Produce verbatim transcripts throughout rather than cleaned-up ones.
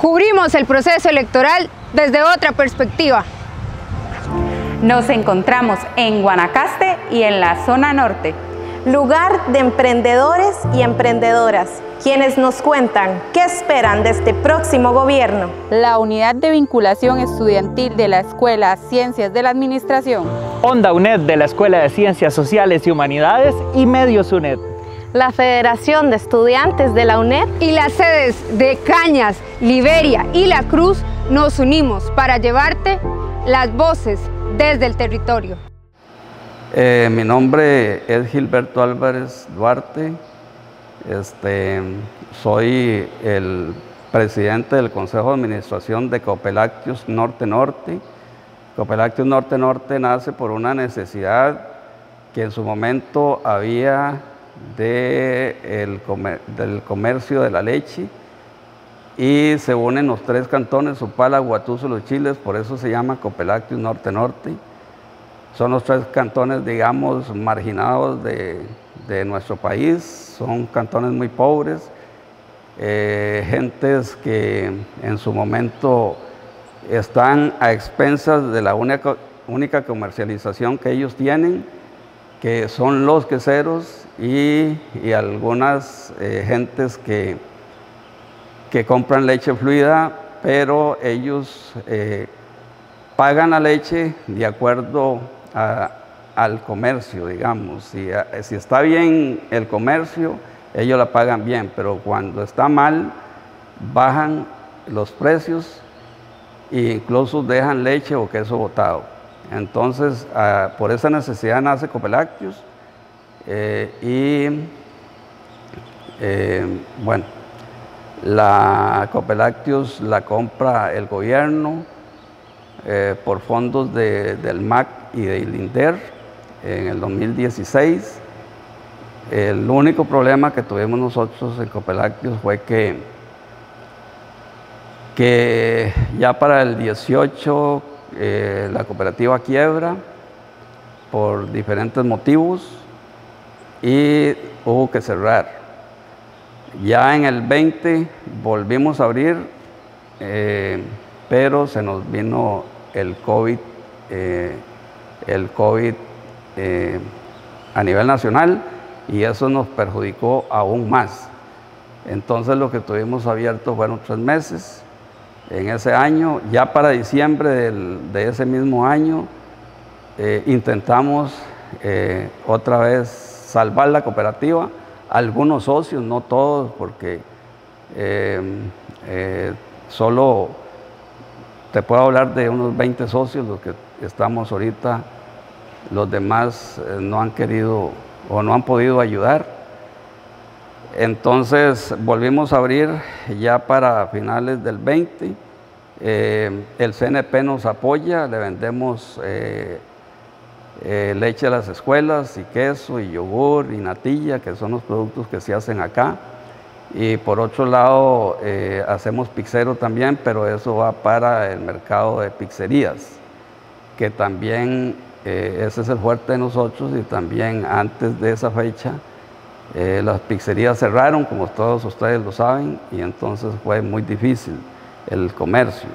Cubrimos el proceso electoral desde otra perspectiva. Nos encontramos en Guanacaste y en la zona norte. Lugar de emprendedores y emprendedoras, quienes nos cuentan qué esperan de este próximo gobierno. La Unidad de Vinculación Estudiantil de la Escuela Ciencias de la Administración. Onda UNED de la Escuela de Ciencias Sociales y Humanidades y Medios UNED. La Federación de Estudiantes de la UNED y las sedes de Cañas, Liberia y La Cruz nos unimos para llevarte las voces desde el territorio. Eh, mi nombre es Gilberto Álvarez Duarte, este, soy el presidente del Consejo de Administración de Copelácteos Norte-Norte. Copelácteos Norte-Norte nace por una necesidad que en su momento había de el comer, del comercio de la leche, y se unen los tres cantones, Upala, Guatuso y Los Chiles, por eso se llama Copelácteos Norte-Norte. Son los tres cantones, digamos, marginados de, de nuestro país, son cantones muy pobres, eh, gentes que en su momento están a expensas de la única, única comercialización que ellos tienen, que son los queseros y, y algunas eh, gentes que, que compran leche fluida, pero ellos eh, pagan la leche de acuerdo a, al comercio, digamos. Si, a, si está bien el comercio, ellos la pagan bien, pero cuando está mal, bajan los precios e incluso dejan leche o queso botado. Entonces, uh, por esa necesidad nace Copelácteos eh, y, eh, bueno, la Copelácteos la compra el gobierno eh, por fondos de, del M A C y del INDER en el dos mil dieciséis. El único problema que tuvimos nosotros en Copelácteos fue que, que ya para el dieciocho Eh, la cooperativa quiebra por diferentes motivos y hubo que cerrar. Ya en el veinte volvimos a abrir, eh, pero se nos vino el COVID, eh, el COVID eh, a nivel nacional, y eso nos perjudicó aún más. Entonces lo que tuvimos abierto fueron tres meses. En ese año, ya para diciembre del, de ese mismo año, eh, intentamos eh, otra vez salvar la cooperativa. Algunos socios, no todos, porque eh, eh, solo te puedo hablar de unos veinte socios, los que estamos ahorita, los demás eh, no han querido o no han podido ayudar. Entonces volvimos a abrir ya para finales del veinte, eh, el C N P nos apoya, le vendemos eh, eh, leche a las escuelas y queso y yogur y natilla, que son los productos que se hacen acá. Y por otro lado eh, hacemos pizzero también, pero eso va para el mercado de pizzerías, que también eh, ese es el fuerte de nosotros, y también antes de esa fecha Eh, las pizzerías cerraron, como todos ustedes lo saben, y entonces fue muy difícil el comercio.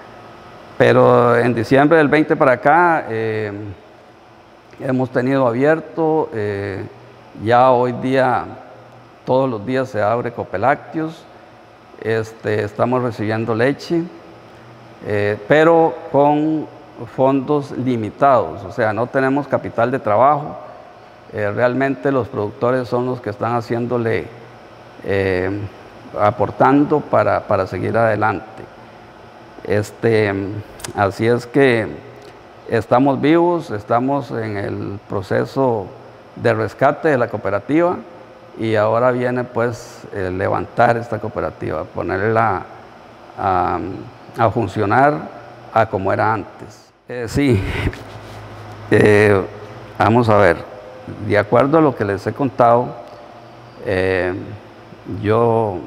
Pero en diciembre del veinte para acá eh, hemos tenido abierto, eh, ya hoy día todos los días se abre Copelácteos, este, estamos recibiendo leche, eh, pero con fondos limitados, o sea, no tenemos capital de trabajo. Eh, realmente los productores son los que están haciéndole, eh, aportando para, para seguir adelante. Este, así es que estamos vivos, estamos en el proceso de rescate de la cooperativa, y ahora viene pues eh, levantar esta cooperativa, ponerla a, a funcionar a como era antes. Eh, sí, eh, vamos a ver. De acuerdo a lo que les he contado, eh, yo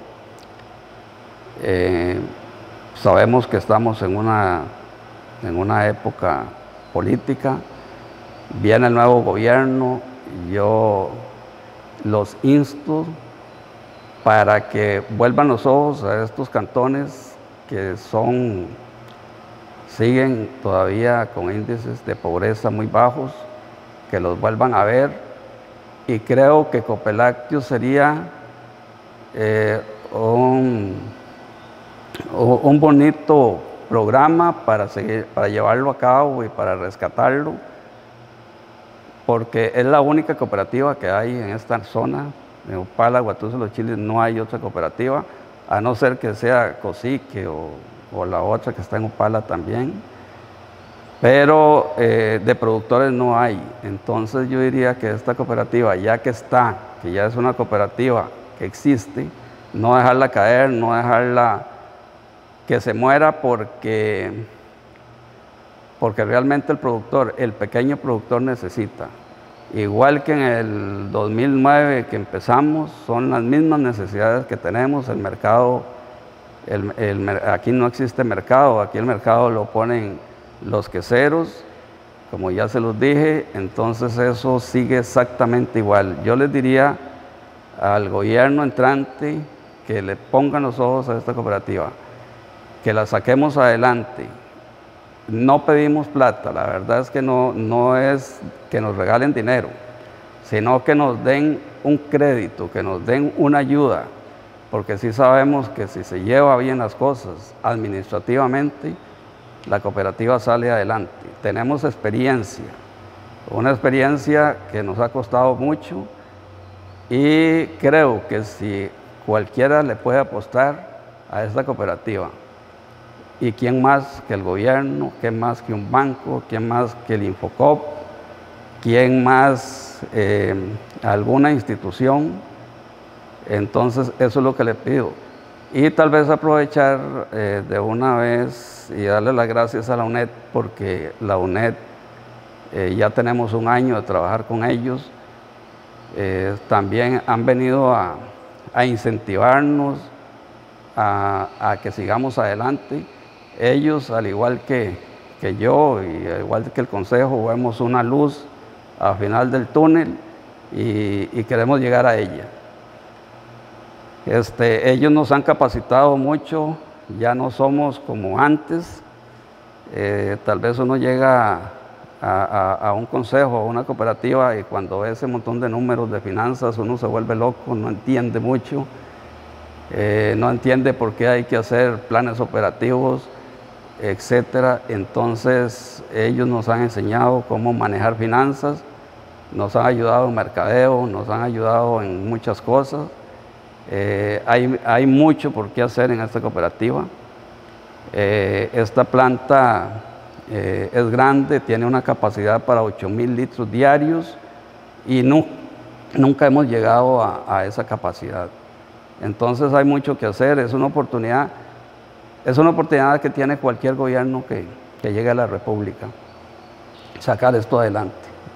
eh, sabemos que estamos en una, en una época política, viene el nuevo gobierno, yo los insto para que vuelvan los ojos a estos cantones que son, siguen todavía con índices de pobreza muy bajos, que los vuelvan a ver, y creo que Copelácteos sería eh, un, un bonito programa para, seguir, para llevarlo a cabo y para rescatarlo, porque es la única cooperativa que hay en esta zona. En Upala, Guatuso, Los Chiles, no hay otra cooperativa, a no ser que sea Cosique o, o la otra que está en Upala también, pero eh, de productores no hay. Entonces yo diría que esta cooperativa, ya que está, que ya es una cooperativa que existe, no dejarla caer, no dejarla que se muera, porque, porque realmente el productor, el pequeño productor necesita. Igual que en el dos mil nueve que empezamos, son las mismas necesidades que tenemos. El mercado, el, el, aquí no existe mercado, aquí el mercado lo ponen los queseros, como ya se los dije, entonces eso sigue exactamente igual. Yo les diría al gobierno entrante que le pongan los ojos a esta cooperativa, que la saquemos adelante. No pedimos plata, la verdad es que no, no es que nos regalen dinero, sino que nos den un crédito, que nos den una ayuda, porque sí sabemos que si se lleva bien las cosas administrativamente, la cooperativa sale adelante. Tenemos experiencia, una experiencia que nos ha costado mucho, y creo que si cualquiera le puede apostar a esta cooperativa, y quién más que el gobierno, quién más que un banco, quién más que el Infocop, quién más eh, alguna institución. Entonces eso es lo que le pido. Y tal vez aprovechar eh, de una vez y darle las gracias a la U N E D, porque la U N E D eh, ya tenemos un año de trabajar con ellos. Eh, también han venido a, a incentivarnos a, a que sigamos adelante. Ellos, al igual que, que yo y al igual que el Consejo, vemos una luz al final del túnel y, y queremos llegar a ella. Este, ellos nos han capacitado mucho, ya no somos como antes. Eh, tal vez uno llega a, a, a un consejo, a una cooperativa, y cuando ve ese montón de números de finanzas uno se vuelve loco, no entiende mucho, eh, no entiende por qué hay que hacer planes operativos, etcétera. Entonces ellos nos han enseñado cómo manejar finanzas, nos han ayudado en mercadeo, nos han ayudado en muchas cosas. Eh, hay, hay mucho por qué hacer en esta cooperativa. Eh, esta planta eh, es grande, tiene una capacidad para ocho mil litros diarios, y no, nunca hemos llegado a, a esa capacidad. Entonces hay mucho que hacer, es una oportunidad. Es una oportunidad que tiene cualquier gobierno que, que llegue a la República, sacar esto adelante.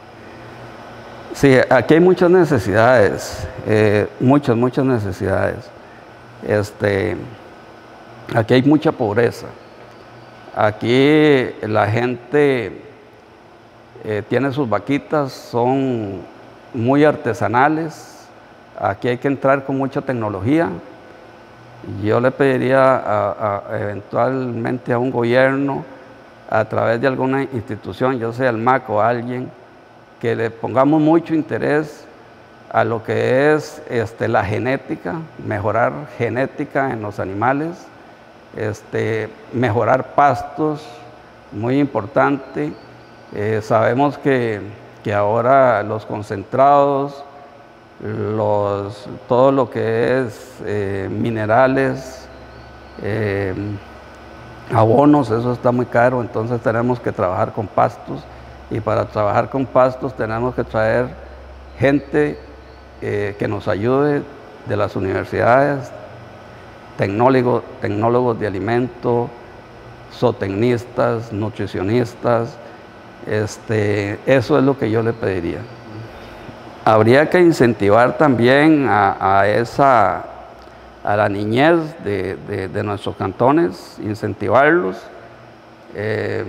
Sí, aquí hay muchas necesidades, eh, muchas, muchas necesidades. Este, aquí hay mucha pobreza. Aquí la gente eh, tiene sus vaquitas, son muy artesanales. Aquí hay que entrar con mucha tecnología. Yo le pediría a, a, eventualmente a un gobierno, a través de alguna institución, yo sea el M A C o alguien, que le pongamos mucho interés a lo que es este, la genética, mejorar genética en los animales, este, mejorar pastos, muy importante. Eh, sabemos que, que ahora los concentrados, Los, todo lo que es eh, minerales, eh, abonos, eso está muy caro, entonces tenemos que trabajar con pastos, y para trabajar con pastos tenemos que traer gente eh, que nos ayude de las universidades, tecnólogos, tecnólogos de alimento, zootecnistas, nutricionistas. Este, eso es lo que yo le pediría. Habría que incentivar también a, a, esa, a la niñez de, de, de nuestros cantones, incentivarlos. Eh,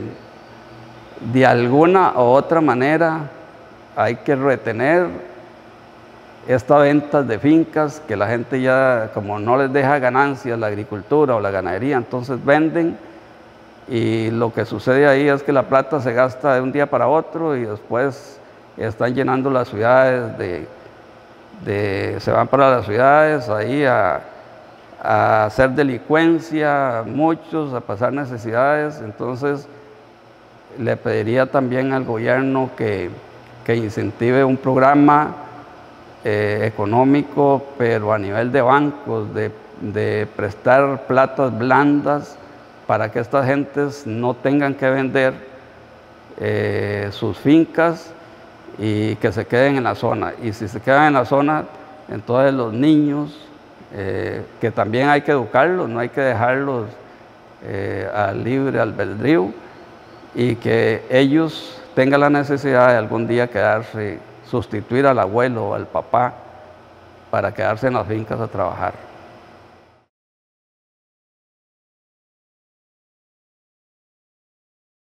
de alguna u otra manera hay que retener estas ventas de fincas, que la gente ya como no les deja ganancias la agricultura o la ganadería, entonces venden, y lo que sucede ahí es que la plata se gasta de un día para otro y después están llenando las ciudades, de, de, se van para las ciudades ahí a, a hacer delincuencia, muchos a pasar necesidades. Entonces le pediría también al gobierno que, que incentive un programa eh, económico, pero a nivel de bancos, de, de prestar platas blandas para que estas gentes no tengan que vender eh, sus fincas y que se queden en la zona. Y si se quedan en la zona, entonces los niños, eh, que también hay que educarlos, no hay que dejarlos eh, al libre albedrío, y que ellos tengan la necesidad de algún día quedarse, sustituir al abuelo o al papá para quedarse en las fincas a trabajar.